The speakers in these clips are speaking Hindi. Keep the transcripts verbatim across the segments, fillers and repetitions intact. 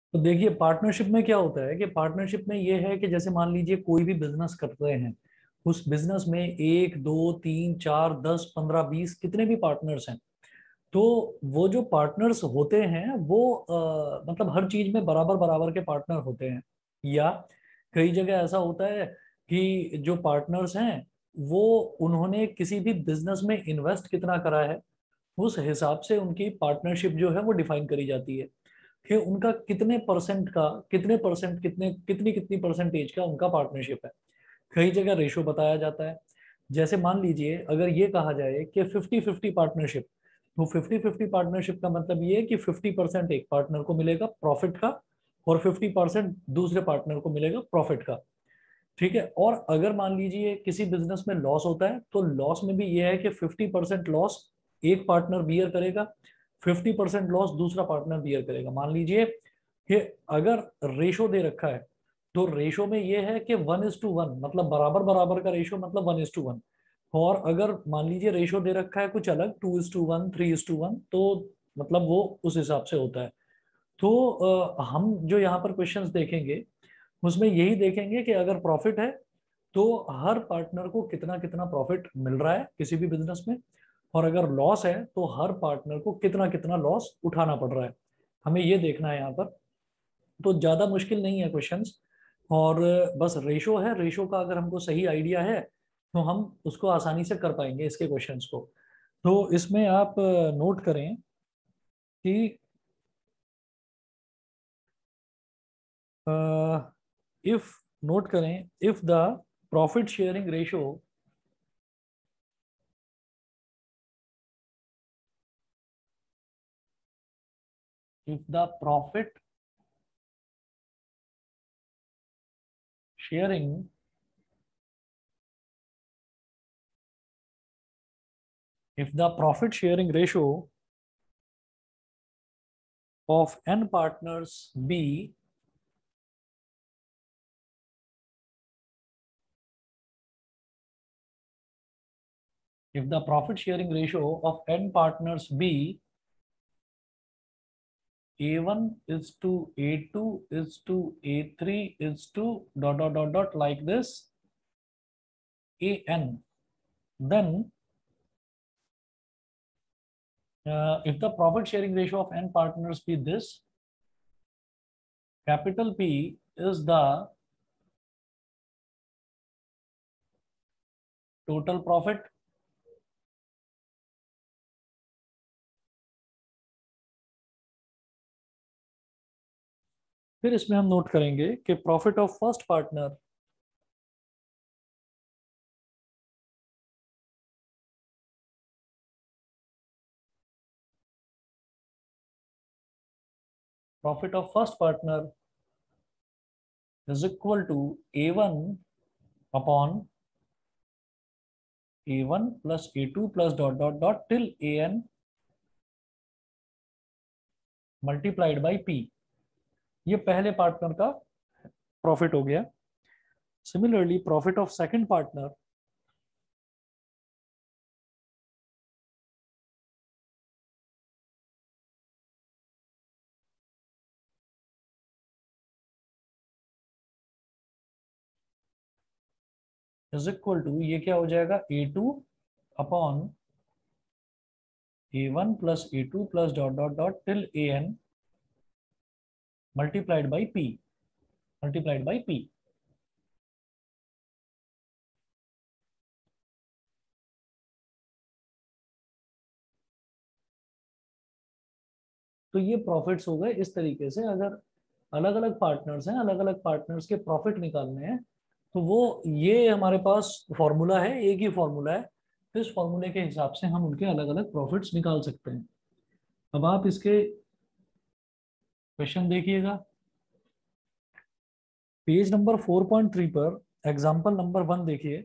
तो देखिए पार्टनरशिप में क्या होता है कि पार्टनरशिप में ये है कि जैसे मान लीजिए कोई भी बिजनेस कर रहे हैं, उस बिजनेस में एक दो तीन चार दस पंद्रह बीस कितने भी पार्टनर्स हैं, तो वो जो पार्टनर्स होते हैं वो अ, मतलब हर चीज में बराबर बराबर के पार्टनर होते हैं। या कई जगह ऐसा होता है कि जो पार्टनर्स हैं वो उन्होंने किसी भी बिजनेस में इन्वेस्ट कितना करा है, उस हिसाब से उनकी पार्टनरशिप जो है वो डिफाइन करी जाती है कि उनका कितने परसेंट का कितने परसेंट कितने कितनी कितनी परसेंटेज का उनका पार्टनरशिप है। कई जगह रेशो बताया जाता है। जैसे मान लीजिए अगर ये कहा जाए कि फिफ्टी फिफ्टी पार्टनरशिप, तो फिफ्टी फिफ्टी पार्टनरशिप का मतलब ये है कि फिफ्टी परसेंट एक पार्टनर को मिलेगा प्रॉफिट का और फिफ्टी परसेंट दूसरे पार्टनर को मिलेगा प्रॉफिट का। ठीक है। और अगर मान लीजिए किसी बिजनेस में लॉस होता है तो लॉस में भी ये है कि फिफ्टी परसेंट लॉस एक पार्टनर बियर करेगा, फिफ्टी परसेंट लॉस दूसरा पार्टनर बियर करेगा। मान लीजिए कि अगर रेशो दे रखा है तो रेशो में ये है कि वन इज टू वन, मतलब बराबर बराबर का रेशो, मतलब वन इज टू वन। और अगर मान लीजिए रेशो दे रखा है कुछ अलग, two is to one, three is to one, तो मतलब वो उस हिसाब से होता है। तो अ, हम जो यहाँ पर क्वेश्चंस देखेंगे उसमें यही देखेंगे कि अगर प्रॉफिट है तो हर पार्टनर को कितना कितना प्रॉफिट मिल रहा है किसी भी बिजनेस में, और अगर लॉस है तो हर पार्टनर को कितना कितना लॉस उठाना पड़ रहा है। हमें ये देखना है यहाँ पर। तो ज्यादा मुश्किल नहीं है क्वेश्चंस। और बस रेशो है, रेशो का अगर हमको सही आइडिया है तो हम उसको आसानी से कर पाएंगे इसके क्वेश्चंस को। तो इसमें आप नोट करें कि इफ नोट करें if the profit sharing ratio if the profit sharing if the profit sharing ratio of n partners be if the profit sharing ratio of n partners be a one is to a two is to a three is to dot dot dot dot like this an, then uh, if the profit sharing ratio of n partners be this, capital P is the total profit फिर इसमें हम नोट करेंगे कि profit of first partner profit of first partner is equal to a one upon a one plus a two plus dot dot dot till an multiplied by p। ये पहले पार्टनर का प्रॉफिट हो गया। Similarly profit of second partner is equal to, ये क्या हो जाएगा, a two upon a one plus a two plus dot dot dot till an multiplied by p, multiplied by p। तो ये प्रॉफिट्स हो गए इस तरीके से। अगर अलग अलग पार्टनर्स हैं, अलग अलग पार्टनर्स के प्रॉफिट निकालने हैं, तो वो ये हमारे पास फॉर्मूला है, एक ही फॉर्मूला है। इस फॉर्मूले के हिसाब से हम उनके अलग अलग प्रॉफिट्स निकाल सकते हैं। अब आप इसके क्वेश्चन देखिएगा। Page number four point three पर एग्जांपल नंबर वन देखिए।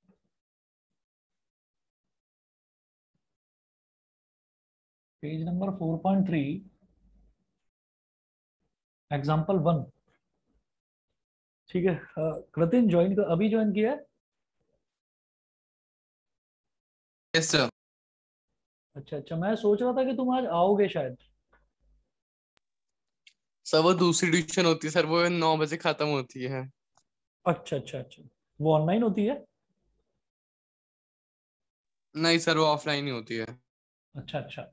Page number four point three example one. ठीक है। अ, कृतिन ज्वाइन कर, अभी ज्वाइन किया है? Yes sir. अच्छा अच्छा, मैं सोच रहा था कि तुम आज आओगे शायद। सर वो दूसरी ट्यूशन होती है सर, वो नौ बजे खत्म होती है। अच्छा अच्छा अच्छा, वो ऑनलाइन होती है? नहीं सर, वो ऑफलाइन ही होती है। अच्छा अच्छा।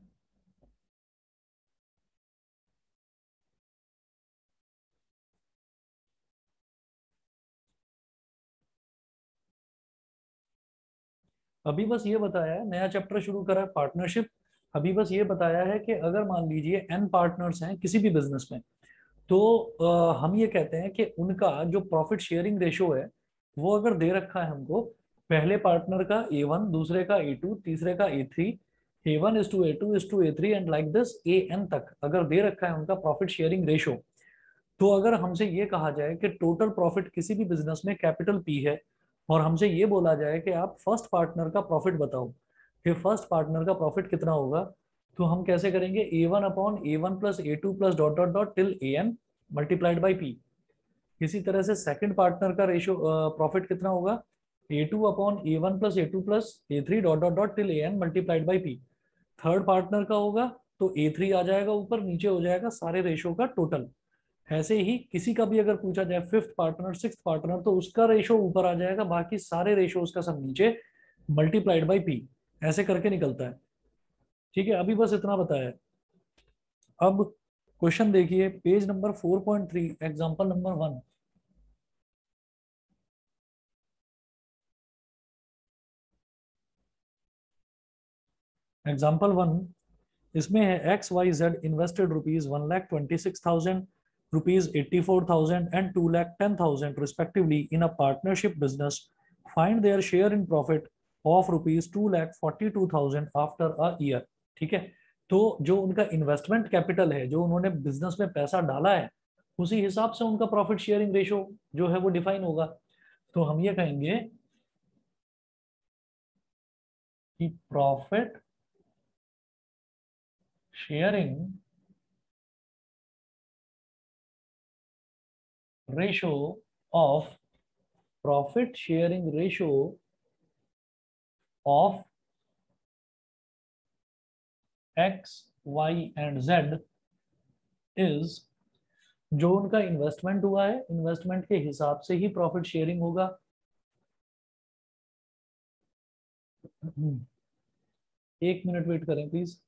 अभी बस ये बताया है, नया चैप्टर शुरू करा है पार्टनरशिप। अभी बस ये बताया है कि अगर मान लीजिए एन पार्टनर्स हैं किसी भी बिजनेस में, तो अ, हम ये कहते हैं कि उनका जो प्रॉफिट शेयरिंग रेशो है वो अगर दे रखा है हमको, पहले पार्टनर का ए वन, दूसरे का ए टू, तीसरे का A three, A one is to A two is to A three and like this A N तक अगर दे रखा है उनका प्रॉफिट शेयरिंग रेशो, तो अगर हमसे ये कहा जाए कि टोटल प्रॉफिट किसी भी बिजनेस में कैपिटल पी है, और हमसे ये बोला जाए कि आप फर्स्ट पार्टनर का प्रॉफिट बताओ, फिर फर्स्ट पार्टनर का प्रॉफिट कितना होगा, तो हम कैसे करेंगे? A one upon A one plus A two plus dot dot dot till A N multiplied by P. इसी तरह से सेकंड पार्टनर का रेशियो प्रॉफिट कितना होगा? A two upon A one plus A two plus A three dot dot dot till A N multiplied by P. Third partner का होगा तो ए थ्री आ जाएगा ऊपर, नीचे हो जाएगा सारे रेशो का टोटल। ऐसे ही किसी का भी अगर पूछा जाए फिफ्थ पार्टनर, सिक्स पार्टनर, तो उसका रेशो ऊपर आ जाएगा, बाकी सारे रेशो उसका सब नीचे, मल्टीप्लाइड बाई पी। ऐसे करके निकलता है। ठीक है, अभी बस इतना बताया है। अब क्वेश्चन देखिए, page number four point three, example number one. Example one, इसमें है X Y Z invested rupees one lakh twenty six thousand, rupees eighty four thousand and two lakh ten thousand respectively in a partnership business. Find their share in profit of rupees two lakh forty two thousand after a year. ठीक है, तो जो उनका इन्वेस्टमेंट कैपिटल है, जो उन्होंने बिजनेस में पैसा डाला है, उसी हिसाब से उनका प्रॉफिट शेयरिंग रेशो जो है वो डिफाइन होगा। तो हम ये कहेंगे कि profit sharing ratio of profit sharing ratio of X Y and Z is, जो उनका इन्वेस्टमेंट हुआ है, इन्वेस्टमेंट के हिसाब से ही प्रॉफिट शेयरिंग होगा। एक मिनट वेट करें प्लीज।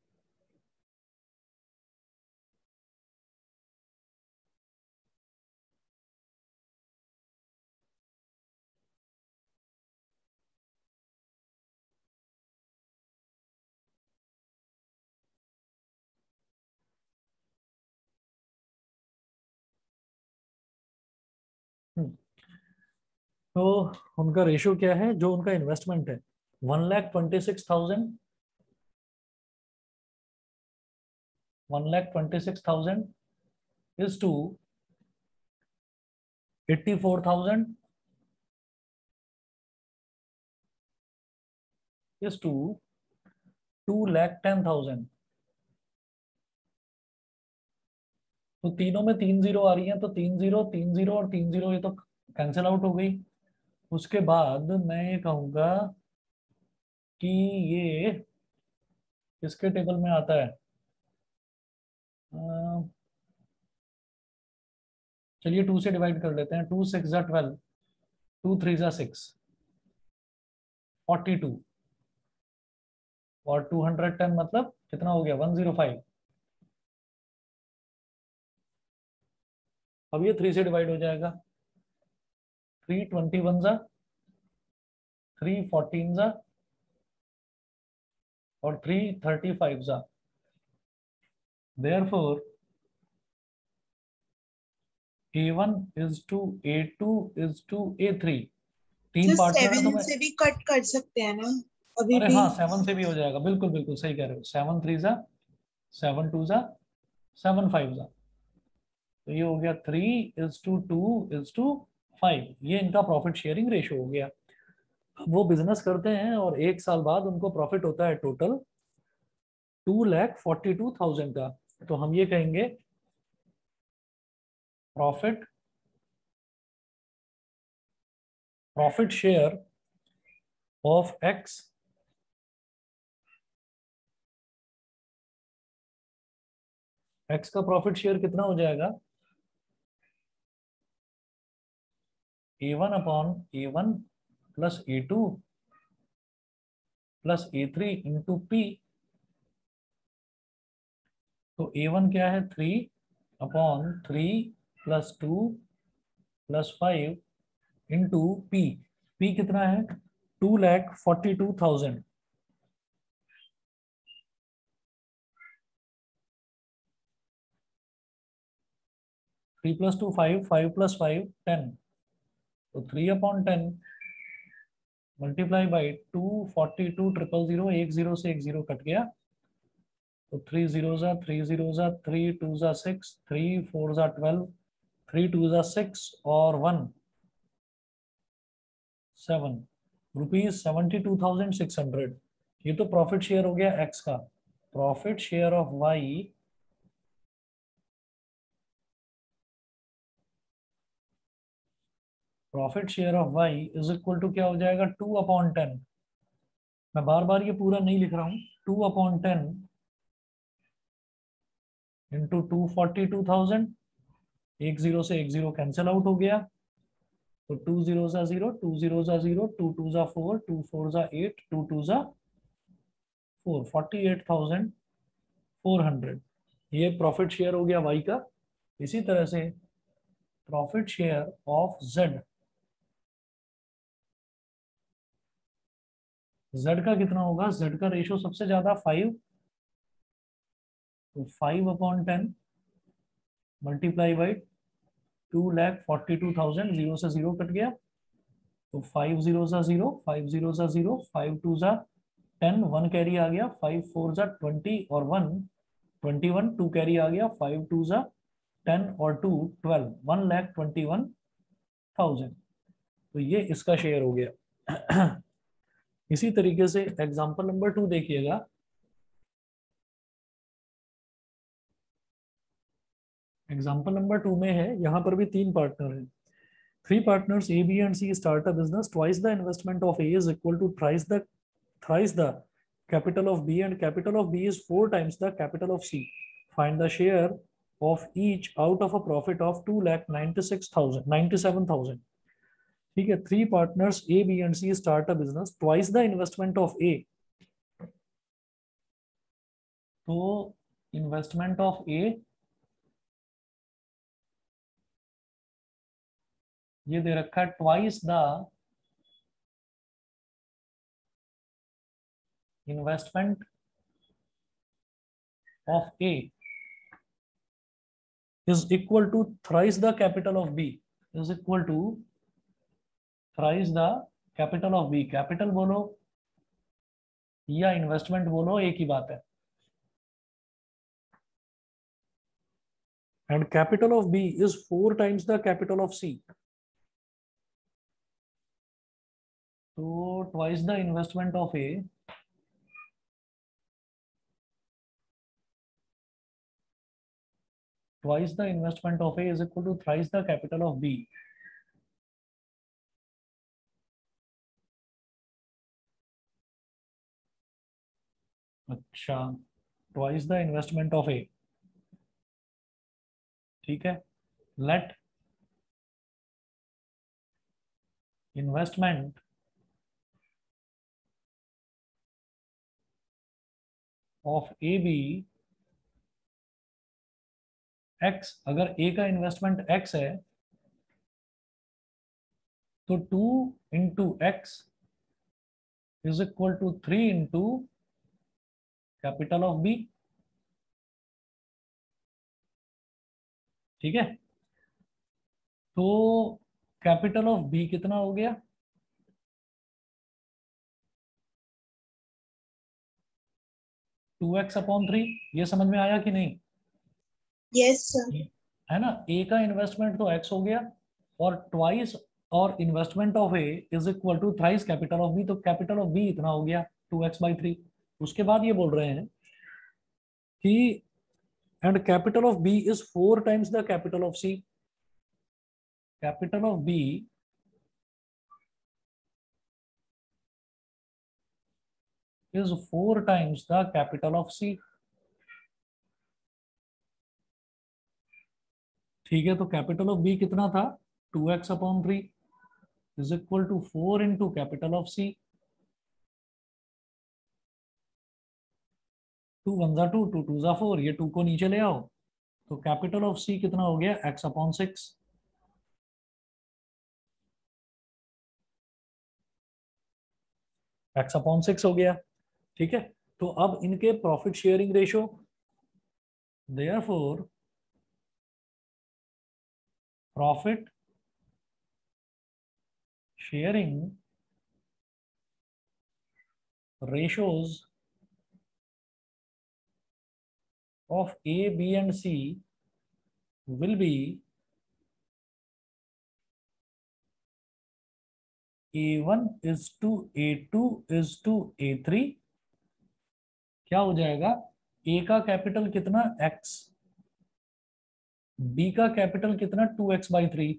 तो उनका रेशियो क्या है, जो उनका इन्वेस्टमेंट है, one lakh twenty six thousand, one lakh twenty six thousand is to eighty four thousand, is to two lakh ten thousand. तो तीनों में तीन जीरो आ रही है, तो तीन जीरो, तीन जीरो और तीन जीरो, ये तो कैंसिल आउट हो गई। उसके बाद मैं ये कहूंगा कि ये किसके टेबल में आता है? अ, चलिए टू से डिवाइड कर लेते हैं। टू सिक्स जा ट्वेल्व, टू थ्री जा सिक्स, फोर्टी टू, और टू हंड्रेड टेन मतलब कितना हो गया? One zero five. अब ये थ्री से डिवाइड हो जाएगा। थ्री ट्वेंटी वन जा, थ्री फोर्टीन जा, और थ्री थर्टी फाइव जा। Therefore A one is to A two is to A three. तीन सर पार्टनर है तो सेवन मैं, से भी कट कर सकते हैं ना अभी अरे भी? हाँ सेवन से भी हो जाएगा, बिल्कुल बिल्कुल सही कह रहे हो। सेवन थ्री जा, सेवन टू जा, सेवन फाइव जा। तो ये हो गया three is to two is to five. ये इनका प्रॉफिट शेयरिंग रेशियो हो गया। वो बिजनेस करते हैं और एक साल बाद उनको प्रॉफिट होता है total two lakh forty two thousand का। तो हम ये कहेंगे profit profit share of X X का प्रॉफिट शेयर कितना हो जाएगा? A one upon A one plus A two plus A three into P. तो ए वन क्या है, three upon three plus two plus five into P. P कितना है, two lakh forty two thousand. Three plus two five, five plus five ten. तो three upon ten multiply by two forty two triple zero, एक जीरो से एक जीरो कट गया। तो थ्री जीरो जा थ्री जीरो जा थ्री टू जा सिक्स, थ्री फोर जा ट्वेल्व, थ्री टू जा सिक्स और one seven, rupees seventy two thousand six hundred. ये तो प्रॉफिट शेयर हो गया एक्स का। Profit share of Y profit share of Y is equal to क्या हो जाएगा, टू अपॉन टेन। मैं बार बार ये पूरा नहीं लिख रहा हूं, two upon ten into two forty two thousand. एक जीरो से एक जीरो कैंसिल आउट हो गया। तो टू जीरो जा जीरो, टू जीरो जा जीरो, टू टू जा फोर, टू फोर जा एट, टू टू जा four, forty eight thousand four hundred. ये प्रॉफिट शेयर हो गया वाई का। इसी तरह से profit share of Z, Z का कितना होगा, जेड का रेशियो सबसे ज्यादा फाइव। तो five upon ten multiply by two lakh forty two thousand, zero से जीरो कट गया। तो फाइव जीरो जा जीरो, फाइव जीरो जा जीरो, फाइव टू जा टेन, वन कैरी आ गया, फाइव फोर जा ट्वेंटी और one twenty one, two carry आ गया, फाइव टू जा टेन और two twelve, one lakh twenty one thousand. तो ये इसका शेयर हो गया। इसी तरीके से एग्जांपल नंबर टू देखिएगा। एग्जांपल नंबर टू में है, यहाँ पर भी तीन पार्टनर हैं। Three partners A, B, and C start a business. Twice the investment of A is equal to thrice the thrice the capital of B, and capital of B is four times the capital of C. Find the share of each out of a profit of two lakh ninety six thousand ninety seven thousand. ठीक है, three partners A, B, and C start a business. Twice the investment of A. तो investment of A ये दे रखा है, twice the investment of A is equal to thrice the capital of B, is equal to thrice the capital of B. Capital बोलो या इन्वेस्टमेंट बोलो, एक ही बात है। And capital of B is four times the capital of C. तो twice the investment of A twice the investment of A is equal to thrice the capital of B. अच्छा, ट्वाइस द इन्वेस्टमेंट ऑफ ए, ठीक है। Let investment of A be X. अगर ए का इन्वेस्टमेंट एक्स है तो two into X is equal to three into capital of B, ठीक है। तो कैपिटल ऑफ बी कितना हो गया, टू एक्स अपॉन थ्री। ये समझ में आया कि नहीं? Yes sir. है ना, ए का इन्वेस्टमेंट तो एक्स हो गया और ट्वाइस और investment of A is equal to thrice capital of B. तो कैपिटल ऑफ बी इतना हो गया, टू एक्स बाई थ्री। उसके बाद ये बोल रहे हैं कि and capital of B is four times the capital of C. Capital of B is four times the capital of C। ठीक है, तो कैपिटल ऑफ बी कितना था, two X upon three. Is equal to four into capital of C. Two one जा टू, टू टू जा फोर, ये टू को नीचे ले आओ तो कैपिटल ऑफ सी कितना हो गया, x upon six. X upon six हो गया, ठीक है। तो अब इनके profit sharing ratio, therefore profit sharing ratios of A, B and C will be A one is to A two is to A three। क्या हो जाएगा, A का कैपिटल कितना X, B का कैपिटल कितना टू एक्स बाई थ्री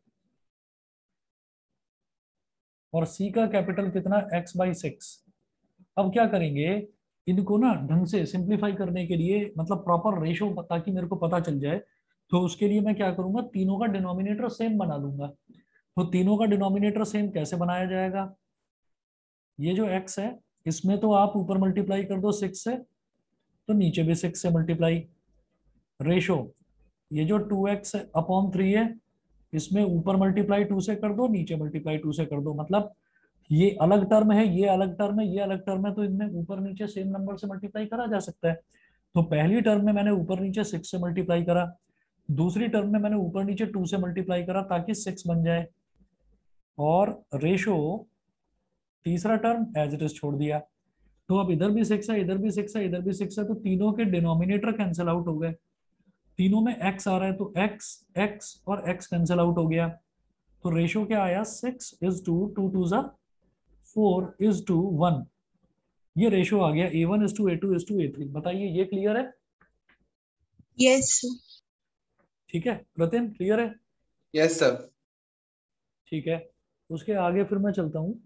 और C का कैपिटल कितना X बाई सिक्स। अब क्या करेंगे, इनको ना ढंग से सिंप्लीफाई करने के लिए, मतलब प्रॉपर रेशो ताकि मेरे को पता चल जाए, तो उसके लिए मैं क्या करूंगा, तीनों का डिनोमिनेटर सेम बना लूंगा। तो तीनों का डिनोमिनेटर सेम कैसे बनाया जाएगा, ये जो x है इसमें तो आप ऊपर मल्टीप्लाई कर दो सिक्स से, तो नीचे भी सिक्स से मल्टीप्लाई। रेशो, ये जो टू एक्स अपॉन थ्री है इसमें ऊपर मल्टीप्लाई टू से कर दो, नीचे मल्टीप्लाई टू से कर दो, मतलब ये अलग टर्म है, ये अलग टर्म है, ये अलग टर्म है, तो इनमें ऊपर नीचे सेम नंबर से मल्टीप्लाई करा जा सकता है। तो पहली टर्म में मैंने ऊपर नीचे सिक्स से मल्टीप्लाई करा, दूसरी टर्म में मैंने ऊपर नीचे टू से मल्टीप्लाई करा ताकि सिक्स बन जाए, और रेशो तीसरा टर्म एज इट इज छोड़ दिया। तो अब इधर भी सिक्स है, इधर भी सिक्स है, इधर भी सिक्स है, तो तीनों के डिनोमिनेटर कैंसिल आउट हो गए। तीनों में x आ रहा है तो x x और x कैंसिल आउट हो गया। तो रेशो क्या आया, six is to two two जा फोर इज टू वन। ये रेशो आ गया A one is to A two is to A three. बताइए ये क्लियर है? Yes, sir. ठीक है रतिन, क्लियर है? Yes sir. ठीक है, उसके आगे फिर मैं चलता हूं।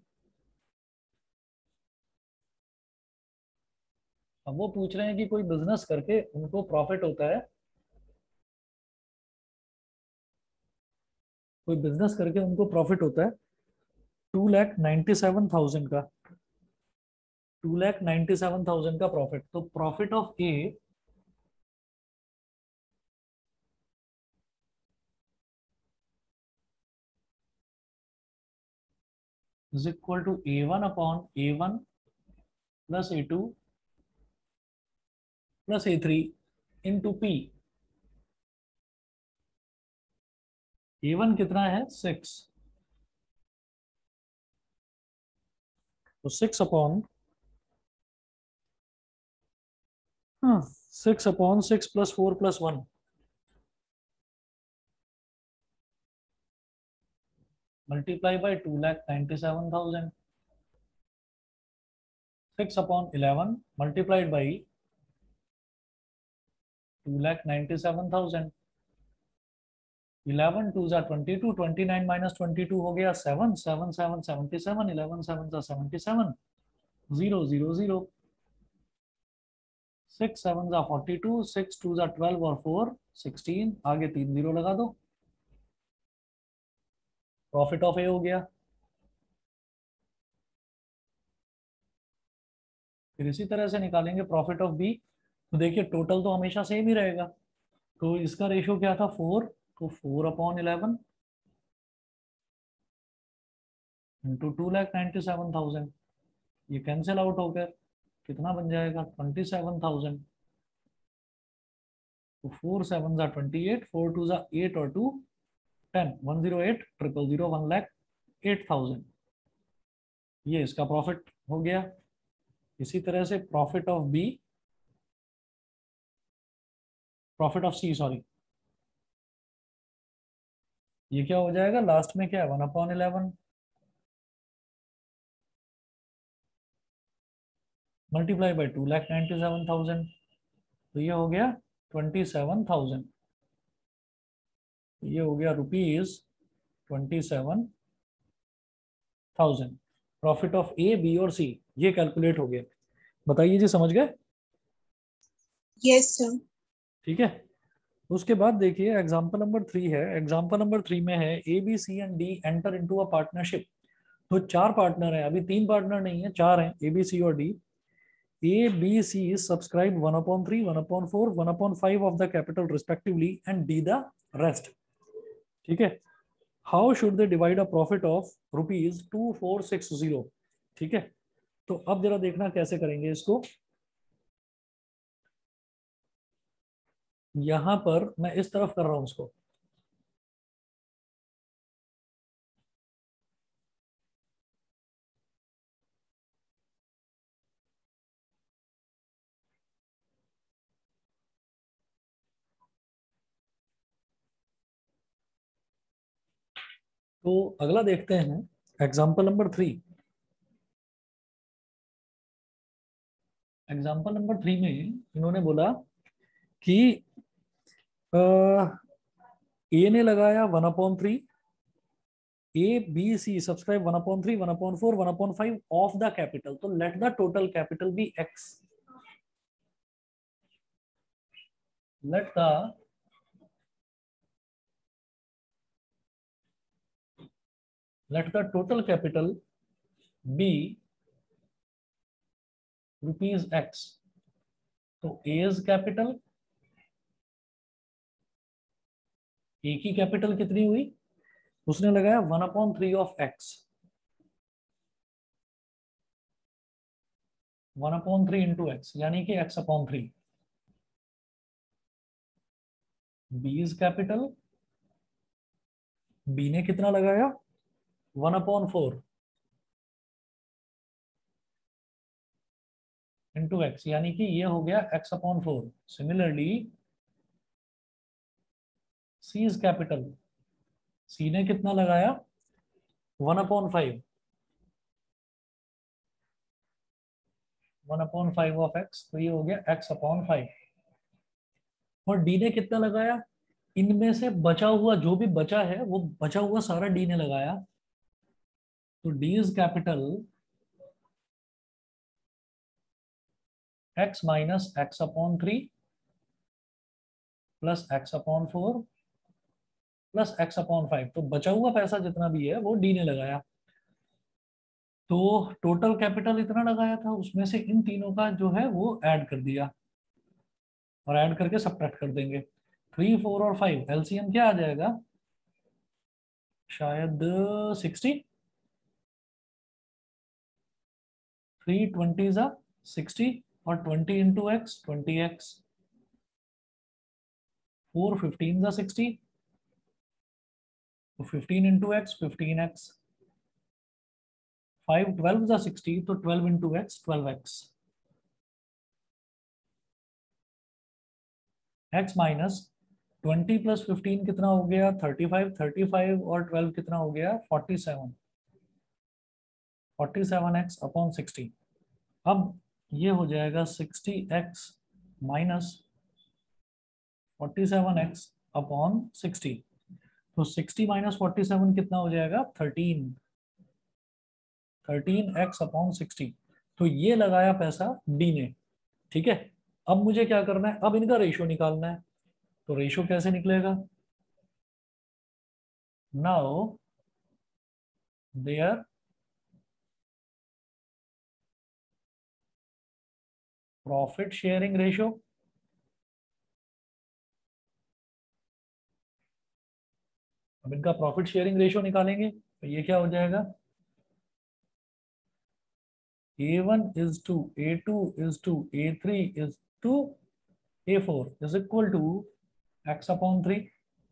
अब वो पूछ रहे हैं कि कोई बिजनेस करके उनको प्रॉफिट होता है, कोई बिजनेस करके उनको प्रॉफिट होता है two lakh ninety seven thousand का, two lakh ninety seven thousand का प्रॉफिट। तो profit of A is equal to A one upon A one plus A two plus A three into P. A one कितना है, सिक्स, तो सिक्स अपॉन हाँ six upon six plus four plus one, multiply by two lakh ninety seven thousand. Six upon eleven multiplied by two lakh ninety seven thousand. Eleven two जा twenty two, twenty nine minus twenty two हो गया seven, seven seven seventy seven, eleven seven जा seventy seven, zero zero zero, six seven जा फोर्टी टू, सिक्स टू जा ट्वेल्व और फोर सिक्सटीन, आगे तीन जीरो लगा दो, प्रॉफिट ऑफ ए हो गया। फिर इसी तरह से निकालेंगे प्रॉफिट ऑफ बी। तो देखिए टोटल तो हमेशा सेम ही रहेगा, तो इसका रेशियो क्या था, फोर, तो four upon eleven into two lakh ninety seven thousand, ये कैंसिल आउट होकर कितना बन जाएगा, ट्वेंटी सेवन थाउजेंड। तो फोर सेवन जा ट्वेंटी एट, फोर टू जा एट और two ten, one zero eight triple zero one lakh eight thousand, ये इसका प्रॉफिट हो गया। इसी तरह से profit of B, profit of C sorry, ये क्या हो जाएगा, लास्ट में क्या है, one upon eleven multiply by two lakh ninety seven thousand, तो ये हो गया ट्वेंटी सेवन थाउजेंड, ये हो गया rupees twenty seven thousand. Profit of A B और सी ये कैलकुलेट हो गया। बताइए जी, समझ गए? Yes, sir. ठीक है, उसके बाद देखिए एग्जाम्पल नंबर थ्री है। एग्जाम्पल नंबर थ्री में है A B C and D enter into a partnership तो चार पार्टनर है, अभी तीन पार्टनर नहीं है, चार हैं, ए बी सी और D. A B C subscribe one upon three, one upon four, one upon five of the capital respectively and D the rest. ठीक है। How should they divide a profit of rupees two four six zero. ठीक है। तो अब जरा देखना कैसे करेंगे इसको। यहां पर मैं इस तरफ कर रहा हूं इसको, तो अगला देखते हैं example number three. Example number three में इन्होंने बोला कि ए ने लगाया one upon three, A B C subscribe one upon three, one upon four, one upon five of the capital, तो let the total capital be x. Let the let the total capital be rupees x। तो A's कैपिटल, ए की कैपिटल कितनी हुई, उसने लगाया one upon three of x, one upon three into x यानी कि x upon three. B's capital, B ने कितना लगाया one upon four into x यानी कि ये हो गया x upon four. Similarly C's capital, C ने कितना लगाया one upon five, one upon five of x, तो ये हो गया एक्स अपॉन फाइव। और डी ने कितना लगाया, इनमें से बचा हुआ जो भी बचा है वो बचा हुआ सारा डी ने लगाया, तो D is capital x minus x upon three plus x upon four plus x upon five. तो बचा हुआ पैसा जितना भी है वो डी ने लगाया। तो टोटल कैपिटल इतना लगाया था, उसमें से इन तीनों का जो है वो ऐड कर दिया और ऐड करके सब्ट्रैक्ट कर देंगे। थ्री फोर और फाइव एलसीएम क्या आ जाएगा, शायद सिक्सटी। थ्री ट्वेंटी जा सिक्सटी और twenty into x twenty x, four fifteen जा सिक्सटी, तो fifteen into x fifteen x, five twelve जा सिक्सटी, तो twelve into x twelve x, x minus twenty plus fifteen कितना हो गया थर्टी फाइव, थर्टी फाइव और ट्वेल्व कितना हो गया forty seven, forty seven x upon sixty. अब ये हो जाएगा sixty x minus forty seven x upon sixty, तो सिक्सटी माइनस फोर्टी सेवन कितना हो जाएगा thirteen, thirteen x upon sixty. तो ये लगाया पैसा डी ने। ठीक है। अब मुझे क्या करना है, अब इनका रेशियो निकालना है। तो रेशियो कैसे निकलेगा, now their profit sharing ratio, अब इनका प्रॉफिट शेयरिंग रेशियो निकालेंगे तो ये क्या हो जाएगा, A one is to A two is to A three is to A four is equal to x upon three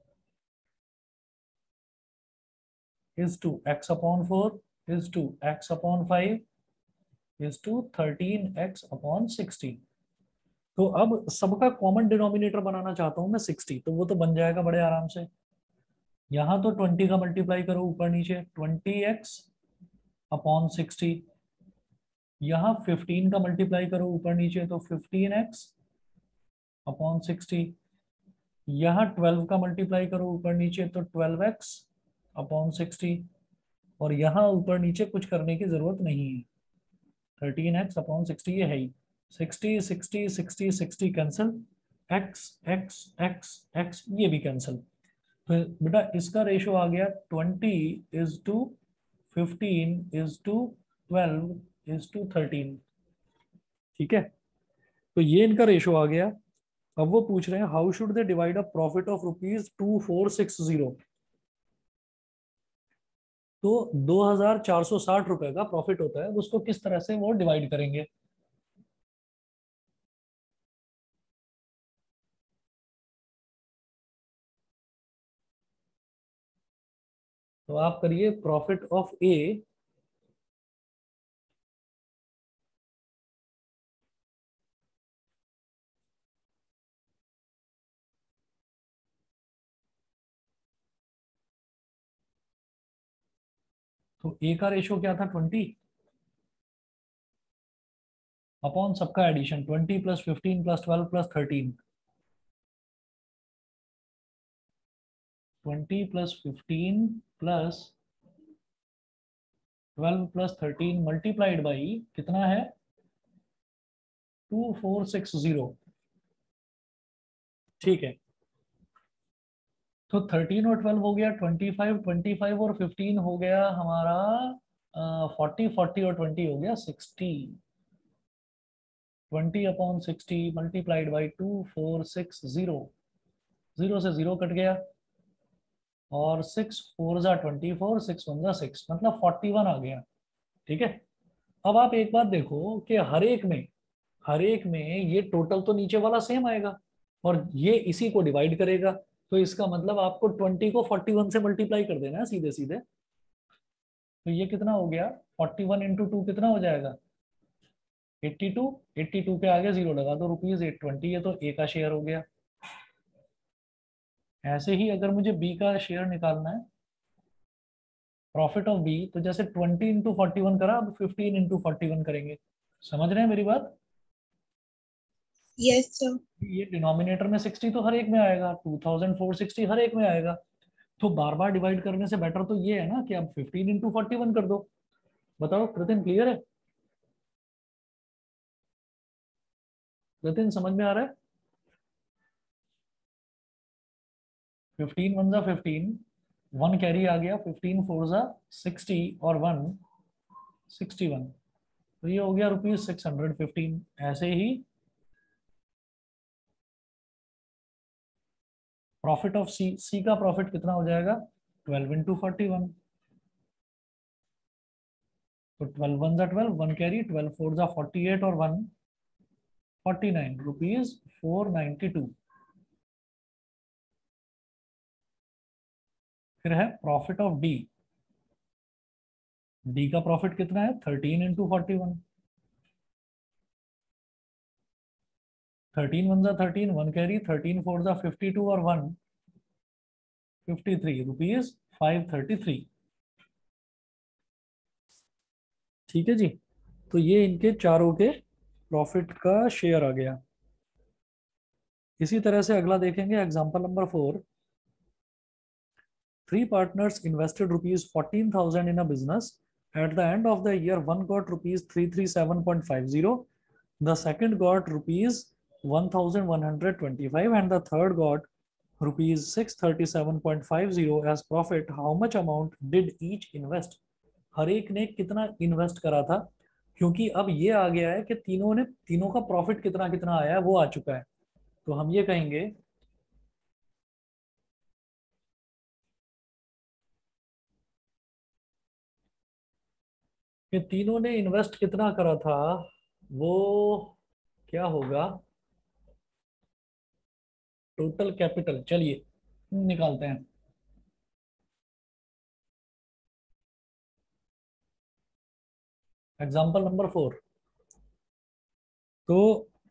is to x upon four is to x upon five is to thirteen x upon sixty. तो अब सबका कॉमन डिनोमिनेटर बनाना चाहता हूं मैं सिक्सटी, तो वो तो बन जाएगा बड़े आराम से। यहां तो ट्वेंटी का मल्टीप्लाई करो ऊपर नीचे, ट्वेंटी एक्स अपॉन सिक्सटी, यहाँ फिफ्टीन का मल्टीप्लाई करो ऊपर नीचे तो फिफ्टीन एक्स अपॉन सिक्सटी, यहाँ ट्वेल्व का मल्टीप्लाई करो ऊपर नीचे तो ट्वेल्व एक्स अपॉन सिक्सटी, और यहाँ ऊपर नीचे कुछ करने की जरूरत नहीं है, थर्टीन एक्स अपॉन सिक्सटी ये है ही। Sixty sixty sixty sixty cancel, x x x x ये भी कैंसिल। तो बेटा इसका रेशियो आ गया twenty is to fifteen is to twelve is to thirteen. ठीक है, तो ये इनका रेशो आ गया। अब वो पूछ रहे हैं how should they divide a profit of rupees two four six zero. तो दो हजार चार सौ साठ रुपए का प्रॉफिट होता है, उसको किस तरह से वो डिवाइड करेंगे। तो आप करिए प्रॉफिट ऑफ ए तो ए का रेशो क्या था, ट्वेंटी अपॉन सबका addition, twenty plus fifteen plus twelve plus thirteen. Twenty plus fifteen plus twelve plus thirteen multiplied by कितना है, टू फोर सिक्स जीरो। ठीक है, तो थर्टीन और ट्वेल्व हो गया ट्वेंटी फाइव, ट्वेंटी फाइव और फिफ्टीन हो गया हमारा फोर्टी, फोर्टी और ट्वेंटी हो गया sixty. Twenty upon sixty multiplied by two four six zero. Zero से जीरो कट गया और सिक्स फोर जा ट्वेंटी फोर, सिक्स वन जा सिक्स, मतलब फोर्टी वन आ गया। ठीक है, अब आप एक बात देखो कि हर एक में हर एक में ये टोटल तो नीचे वाला सेम आएगा और ये इसी को डिवाइड करेगा। तो इसका मतलब आपको ट्वेंटी को फोर्टी वन से मल्टीप्लाई कर देना है सीधे सीधे। तो ये कितना हो गया, फोर्टी वन इंटू टू कितना हो जाएगा, एट्टी टू। एट्टी टू के आगे जीरो लगा दो, रुपीज एट ट्वेंटी, ये तो ए का शेयर हो गया। ऐसे ही अगर मुझे बी का शेयर निकालना है, प्रॉफिट ऑफ बी, तो जैसे ट्वेंटी इंटू फोर्टी वन करा, अब फिफ्टीन इंटू फोर्टी वन करेंगे। समझ रहे हैं मेरी बात। Yes, sir. ये डिनोमिनेटर में सिक्सटी तो हर एक में आएगा, टू थाउजेंड फोर सिक्सटी हर एक में आएगा। तो बार बार डिवाइड करने से बेटर तो ये है ना कि अब फिफ्टीन इंटू फोर्टी वन कर दो। बताओ कृतिन, क्लियर है? कृतिन समझ में आ रहा है? फिफ्टीन वन जा फिफ्टीन, वन कैरी आ गया, फिफ्टीन फोर जा सिक्सटी और वन सिक्सटी वन। तो ये हो गया रुपीज सिक्स हंड्रेड फिफ्टीन। ऐसे ही प्रॉफिट ऑफ सी, सी का प्रॉफिट कितना हो जाएगा, ट्वेल्व इंटू फोर्टी वन। तो ट्वेल्व वन जा twelve, one carry, twelve four जा फोर्टी एट और one forty nine, rupees four ninety two. फिर है प्रॉफिट ऑफ डी। डी का प्रॉफिट कितना है, thirteen into forty one. Thirteen one जा thirteen, one carry, thirteen four जा फिफ्टी टू और one fifty three, rupees five thirty three. ठीक है जी, तो ये इनके चारों के प्रॉफिट का शेयर आ गया। इसी तरह से अगला देखेंगे, example number four. Three partners invested rupees fourteen thousand in a business. At the end of the year, one got rupees three hundred thirty-seven point five zero. The second got rupees one thousand one hundred twenty-five and the third got rupees six hundred thirty-seven point five zero as profit. How much amount did each invest? हर एक ने कितना इन्वेस्ट करा था, क्योंकि अब ये आ गया है कि तीनों ने तीनों का प्रॉफिट कितना कितना आया है वो आ चुका है। तो हम ये कहेंगे कि तीनों ने इन्वेस्ट कितना करा था, वो क्या होगा, टोटल कैपिटल। चलिए निकालते हैं। Example number four. तो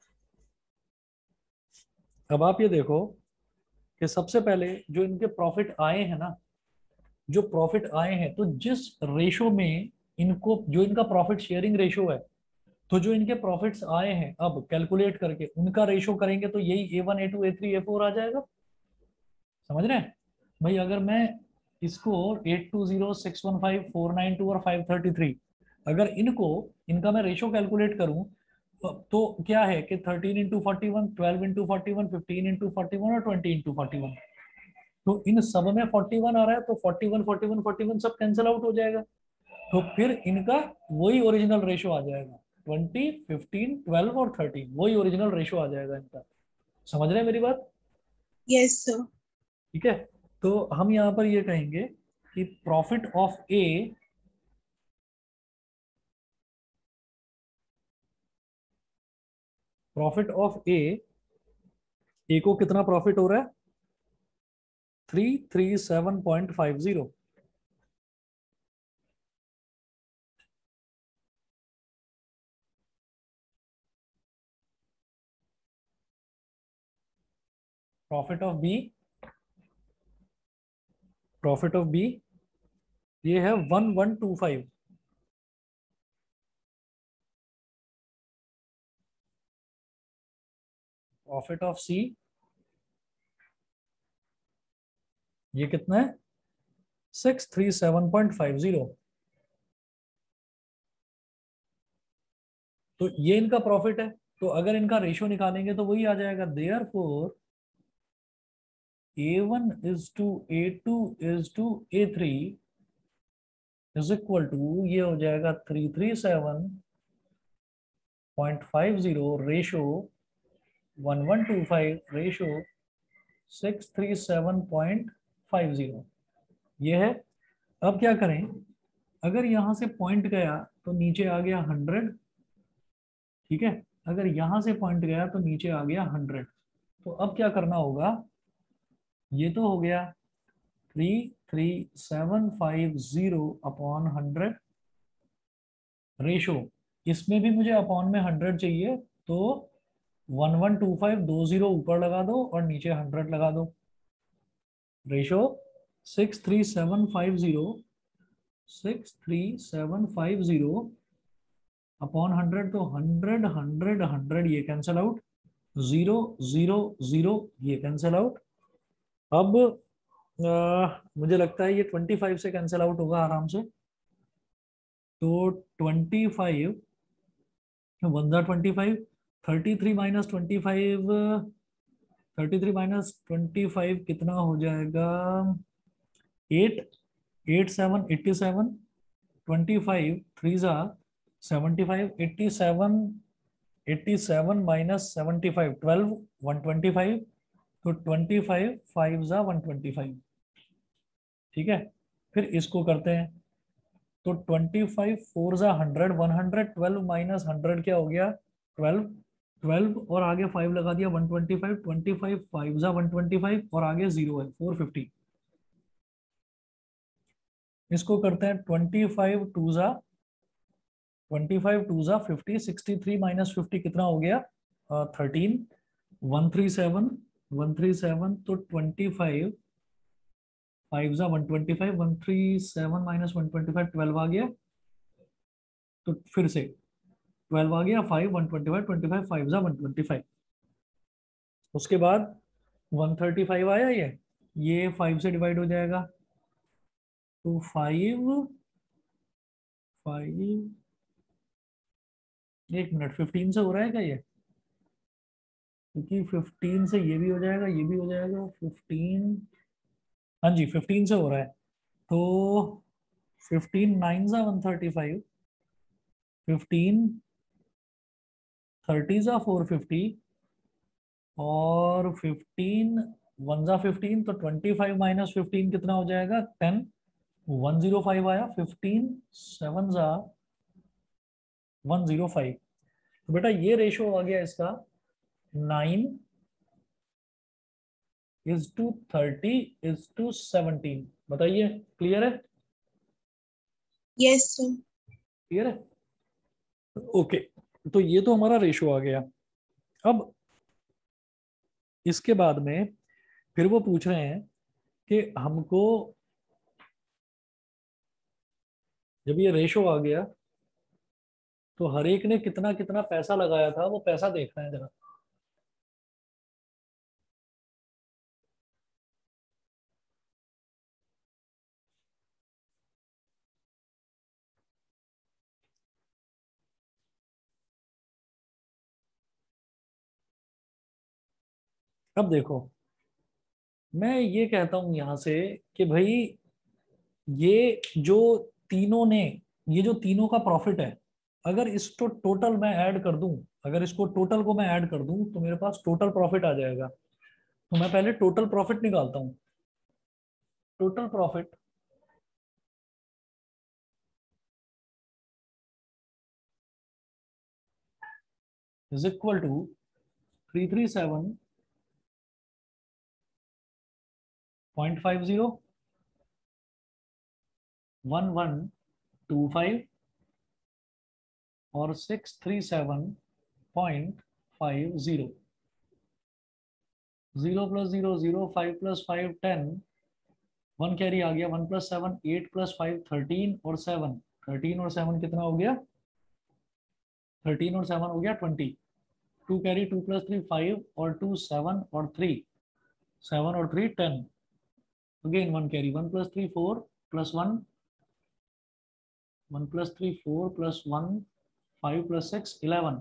अब आप ये देखो कि सबसे पहले जो इनके प्रॉफिट आए हैं ना, जो प्रॉफिट आए हैं, तो जिस रेशो में इनको, जो इनका प्रॉफिट शेयरिंग रेशो है, तो जो इनके प्रॉफिट्स आए हैं अब कैलकुलेट करके उनका रेशो करेंगे तो यही A one A two A three A four आ जाएगा। समझ रहे हैं भाई? अगर मैं इसको eight two zero six one five four nine two और फाइव थर्टी थ्री, अगर इनको इनका मैं रेशो कैलकुलेट करूं तो, तो क्या है कि thirteen into forty one, twelve into forty one, fifteen into forty one और ट्वेंटी इंटू फोर्टी वन। तो इन सब में फोर्टी वन आ रहा है, तो forty one forty one forty one सब कैंसिल आउट हो जाएगा। तो फिर इनका वही ओरिजिनल रेशो आ जाएगा, ट्वेंटी, फिफ्टीन, ट्वेल्व और थर्टीन, वही ओरिजिनल रेशो आ जाएगा इनका। समझ रहे हैं मेरी बात? Yes, sir. ठीक है, तो हम यहाँ पर ये कहेंगे कि profit of A, profit of A, A को कितना प्रॉफिट हो रहा है? Three three seven point five zero. Profit of B, profit of B ये है one one two five. Profit of C ये कितना है? Six three seven point five zero. तो ये इनका प्रॉफिट है, तो अगर इनका रेशियो निकालेंगे तो वही आ जाएगा। Therefore A one is to A two is to A three is equal to, ये हो जाएगा three three seven point five zero ratio one one two five ratio six three seven point five zero, ये है। अब क्या करें, अगर यहां से पॉइंट गया तो नीचे आ गया हंड्रेड, ठीक है, अगर यहां से पॉइंट गया तो नीचे आ गया हंड्रेड। तो अब क्या करना होगा, ये तो हो गया three three seven five zero upon hundred ratio, इसमें भी मुझे अपॉन में हंड्रेड चाहिए, तो वन वन टू फाइव, दो जीरो ऊपर लगा दो और नीचे हंड्रेड लगा दो। Ratio six three seven five zero, six three seven five zero upon hundred, तो हंड्रेड हंड्रेड हंड्रेड ये cancel out, zero zero zero ये कैंसिल आउट। अब आ, मुझे लगता है ये ट्वेंटी फाइव से कैंसिल आउट होगा आराम से। तो ट्वेंटी फाइव, वन जा twenty five, thirty three minus twenty five, thirty three minus twenty five कितना हो जाएगा? Eight, eight seven eighty seven, twenty five three जा seventy five, eighty seven, eighty seven minus seventy five, twelve, one twenty five, तो ट्वेंटी फाइव फाइव जा वन ट्वेंटी फाइव, ठीक है। फिर इसको करते हैं, तो ट्वेंटी फाइव फोर जा hundred, one hundred, twelve minus hundred क्या हो गया? ट्वेल्व, ट्वेल्व और आगे फाइव लगा दिया, one twenty five, twenty five five जा वन ट्वेंटी फाइव और आगे जीरो है फोर फिफ्टी। इसको करते हैं ट्वेंटी फाइव टू जा ट्वेंटी फाइव टू जा fifty, sixty three minus fifty कितना हो गया? Thirteen, one three seven, one three seven, तो ट्वेंटी फाइव फाइव जा one twenty five, one three seven minus one twenty five, twelve आ गया, तो फिर से ट्वेल्व आ गया, five, one twenty five, twenty five five जा वन ट्वेंटी फाइव। उसके बाद वन थर्टी फाइव आया, ये ये फाइव से डिवाइड हो जाएगा, तो फाइव, फाइव, एक मिनट, फिफ्टीन से हो रहा है क्या ये? क्योंकि फिफ्टीन से ये भी हो जाएगा, ये भी हो जाएगा, फिफ्टीन, हाँ जी फिफ्टीन से हो रहा है, तो फिफ्टीन नाइन जा one thirty five, fifteen thirty जा फोर फिफ्टी, और फिफ्टीन वन जा फिफ्टीन, तो ट्वेंटी फाइव माइनस फिफ्टीन कितना हो जाएगा? टेन, वन जीरो फाइव आया, फिफ्टीन सेवन जा वन जीरो फाइव। तो बेटा ये रेशो आ गया इसका nine is to thirty is to seventeen. बताइए, क्लियर है? Yes, sir. क्लियर है? ओके, तो ये तो हमारा रेशो आ गया। अब इसके बाद में फिर वो पूछ रहे हैं कि हमको, जब ये रेशो आ गया तो हर एक ने कितना कितना पैसा लगाया था वो पैसा देखना है जरा। अब देखो, मैं ये कहता हूं यहां से कि भाई ये जो तीनों ने ये जो तीनों का प्रॉफिट है, अगर इसको टोटल मैं ऐड कर दूं, अगर इसको टोटल को मैं ऐड कर दूं तो मेरे पास टोटल प्रॉफिट आ जाएगा। तो मैं पहले टोटल प्रॉफिट निकालता हूं। Total profit is equal to three three seven point five zero, one one two five और six three seven point five zero. Zero plus zero zero, five plus five ten, one carry आ गया, one plus seven eight plus five thirteen और सेवन, थर्टीन और सेवन कितना हो गया, थर्टीन और सेवन हो गया twenty. Two carry, two plus three five और टू सेवन और थ्री, सेवन और three ten. Again one carry, one plus three four plus one, one plus three four plus one, five plus six eleven.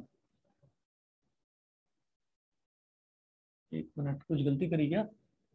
एक मिनट, कुछ गलती करी क्या?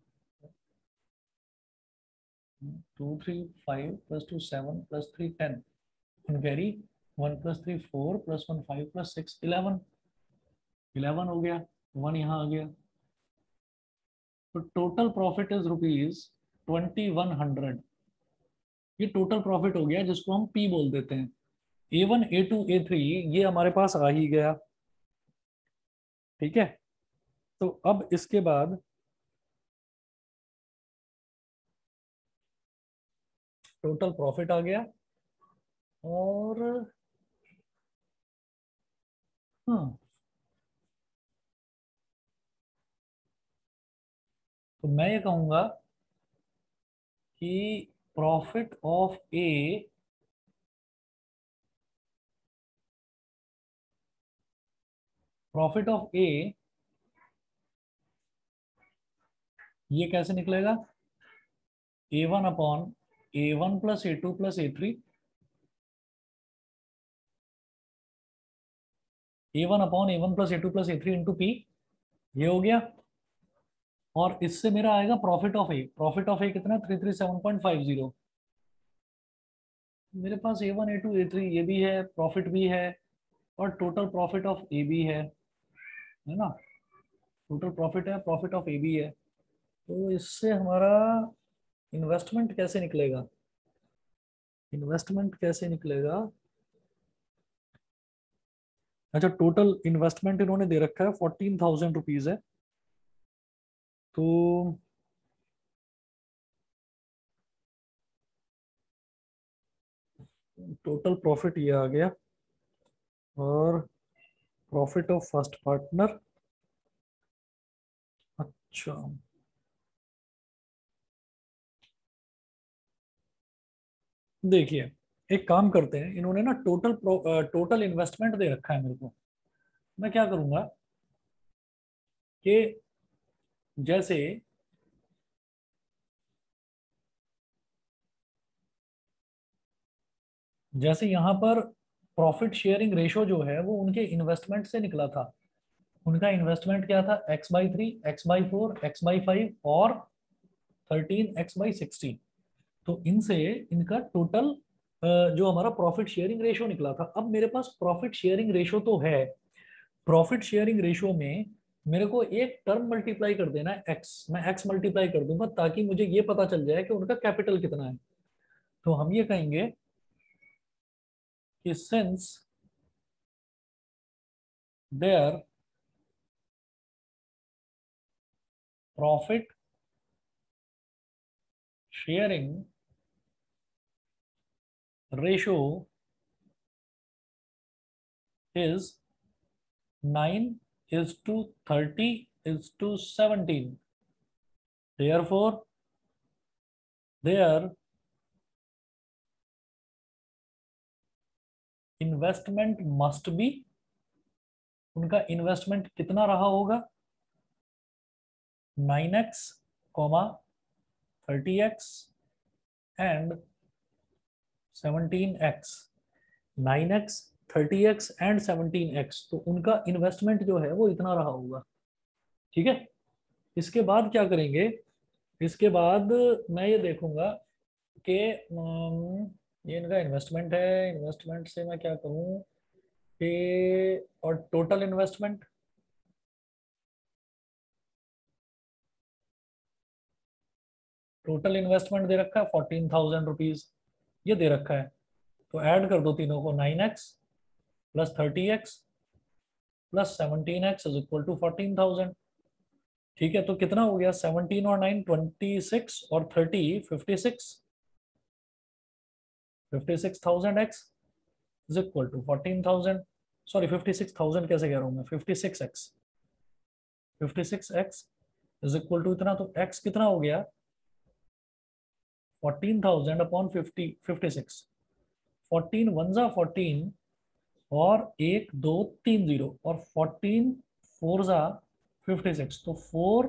Two three five plus two seven plus three ten, one carry, one plus three four plus one five plus six eleven, eleven हो गया, वन यहाँ आ गया। तो total profit is rupees twenty one hundred. ये टोटल प्रॉफिट हो गया जिसको हम पी बोल देते हैं। A one A two A three ये हमारे पास आ ही गया। ठीक है, तो अब इसके बाद टोटल प्रॉफिट आ गया और हाँ, तो मैं ये कहूंगा कि profit of A profit of A ये कैसे निकलेगा, A one upon A one plus A two plus A three, A one upon A one plus A two plus A three into P, ये हो गया। और इससे मेरा आएगा profit of A, profit of A कितना, three three seven point five zero. मेरे पास A one A two A three ये भी है, प्रॉफिट भी है, और टोटल प्रॉफिट ऑफ ए भी है है ना, टोटल प्रॉफिट है, प्रॉफिट ऑफ ए भी है। तो इससे हमारा इन्वेस्टमेंट कैसे निकलेगा, इन्वेस्टमेंट कैसे निकलेगा? अच्छा, टोटल इन्वेस्टमेंट इन्होंने दे रखा है फोर्टीन थाउजेंड रुपीज है। तो टोटल प्रॉफिट ये आ गया, और प्रॉफिट ऑफ फर्स्ट पार्टनर, अच्छा देखिए, एक काम करते हैं, इन्होंने ना टोटल टोटल इन्वेस्टमेंट दे रखा है मेरे को। मैं क्या करूंगा कि जैसे जैसे यहाँ पर प्रॉफिट शेयरिंग रेशो जो है वो उनके इन्वेस्टमेंट से निकला था। उनका इन्वेस्टमेंट क्या था, x by three, x by four, x by five और थर्टीन एक्स बाई सिक्सटीन। तो इनसे इनका टोटल जो हमारा प्रॉफिट शेयरिंग रेशो निकला था। अब मेरे पास प्रॉफिट शेयरिंग रेशो तो है, प्रॉफिट शेयरिंग रेशो में मेरे को एक टर्म मल्टीप्लाई कर देना है एक्स, मैं एक्स मल्टीप्लाई कर दूंगा ताकि मुझे ये पता चल जाए कि उनका कैपिटल कितना है। तो हम ये कहेंगे कि since their profit sharing ratio is nine is to thirty is to seventeen. Therefore, their investment must be, उनका इन्वेस्टमेंट कितना रहा होगा, nine x comma thirty x and seventeen x, nine x thirty x and seventeen x. तो उनका इन्वेस्टमेंट जो है वो इतना रहा होगा। ठीक है, इसके बाद क्या करेंगे, इसके बाद मैं ये देखूंगा कि ये इनका इन्वेस्टमेंट है। इन्वेस्टमेंट से मैं क्या करूं कि, और टोटल इन्वेस्टमेंट टोटल इन्वेस्टमेंट दे रखा है फोर्टीन थाउजेंड रुपीज, ये दे रखा है। तो ऐड कर दो तीनों को, nine x plus thirty x plus seventeen x is equal to fourteen thousand. ठीक है, तो कितना हो गया, सेवनटीन और नाइन ट्वेंटी सिक्स और thirty fifty six, fifty six thousand x is equal to fourteen thousand. Sorry fifty six thousand कैसे कह रहा हूँ मैं, fifty six x, fifty six x is equal to इतना, तो x कितना हो गया, fourteen thousand upon fifty fifty six, fourteen one जा फोर्टीन और एक दो तीन जीरो और फोर्टीन फोर जा फिफ्टी सिक्स, तो फोर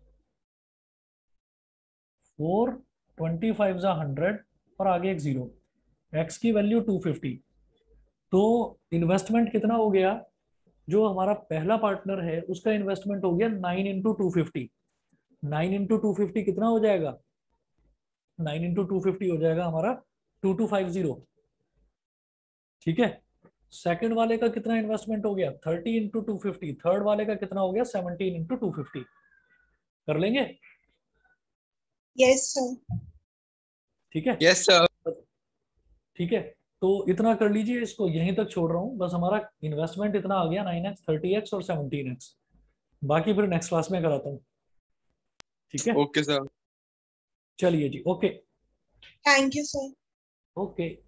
फोर ट्वेंटी फाइव जा हंड्रेड और आगे एक जीरो, x की वैल्यू टू फिफ्टी। तो इन्वेस्टमेंट कितना हो गया, जो हमारा पहला पार्टनर है उसका इन्वेस्टमेंट हो गया nine into two fifty. Nine into two fifty कितना हो जाएगा, नाइन इंटू टू फिफ्टी हो जाएगा हमारा टू टू फाइव जीरो। ठीक है, सेकंड वाले का कितना इन्वेस्टमेंट हो गया, thirty into two fifty. Third वाले का कितना हो गया, सेवनटीन इंटू टू फिफ्टी। कर लेंगे? Yes, sir. ठीक है, यस सर। ठीक है, तो इतना कर लीजिए, इसको यहीं तक छोड़ रहा हूँ। बस हमारा इन्वेस्टमेंट इतना आ गया, नाइन एक्स थर्टी एक्स और सेवनटीन एक्स। बाकी फिर नेक्स्ट क्लास में कराता हूँ। ठीक है, ओके सर। चलिए जी, okay Thank you, sir. Okay.